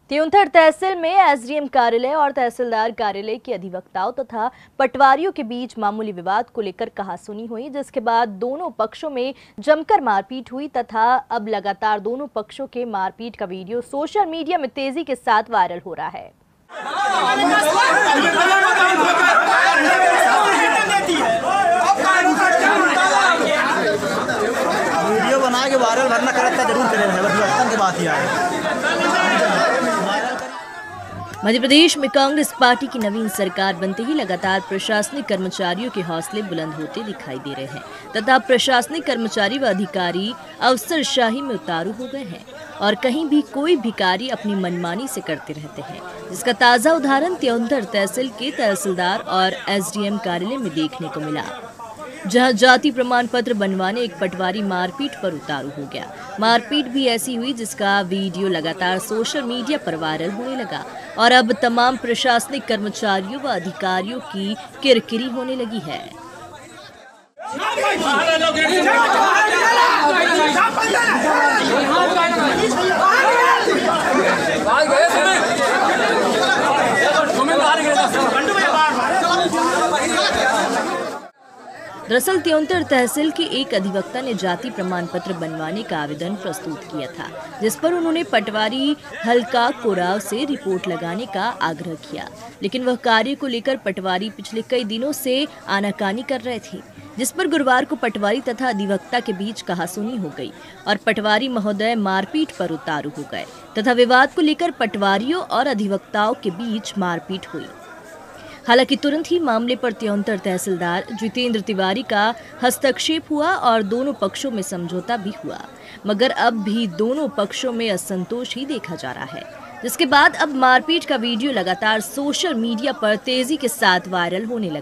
त्योंथर तहसील में एसडीएम कार्यालय और तहसीलदार कार्यालय के अधिवक्ताओं तथा पटवारियों के बीच मामूली विवाद को लेकर कहासुनी हुई, जिसके बाद दोनों पक्षों में जमकर मारपीट हुई तथा अब लगातार दोनों पक्षों के मारपीट का वीडियो सोशल मीडिया में तेजी के साथ वायरल हो रहा है। वीडियो बना के वायरल भरना करता जरूर करेंगे, बस की बात ही है। मध्य प्रदेश में कांग्रेस पार्टी की नवीन सरकार बनते ही लगातार प्रशासनिक कर्मचारियों के हौसले बुलंद होते दिखाई दे रहे हैं तथा प्रशासनिक कर्मचारी व अधिकारी अफसरशाही में उतारू हो गए हैं और कहीं भी कोई भी कार्य अपनी मनमानी से करते रहते हैं, जिसका ताजा उदाहरण त्योंथर तहसील के तहसीलदार और एसडीएम कार्यालय में देखने को मिला, जहां जाति प्रमाण पत्र बनवाने एक पटवारी मारपीट पर उतारू हो गया। मारपीट भी ऐसी हुई जिसका वीडियो लगातार सोशल मीडिया पर वायरल होने लगा और अब तमाम प्रशासनिक कर्मचारियों व अधिकारियों की किरकिरी होने लगी है। दरअसल त्योंथर तहसील के एक अधिवक्ता ने जाति प्रमाण पत्र बनवाने का आवेदन प्रस्तुत किया था, जिस पर उन्होंने पटवारी हल्का कोराव से रिपोर्ट लगाने का आग्रह किया, लेकिन वह कार्य को लेकर पटवारी पिछले कई दिनों से आनाकानी कर रहे थे, जिस पर गुरुवार को पटवारी तथा अधिवक्ता के बीच कहासुनी हो गई और पटवारी महोदय मारपीट पर उतारू हो गए तथा विवाद को लेकर पटवारियों और अधिवक्ताओं के बीच मारपीट हुई। हालांकि तुरंत ही मामले पर त्योंथर तहसीलदार जितेंद्र तिवारी का हस्तक्षेप हुआ और दोनों पक्षों में समझौता भी हुआ, मगर अब भी दोनों पक्षों में असंतोष ही देखा जा रहा है, जिसके बाद अब मारपीट का वीडियो लगातार सोशल मीडिया पर तेजी के साथ वायरल होने लगा।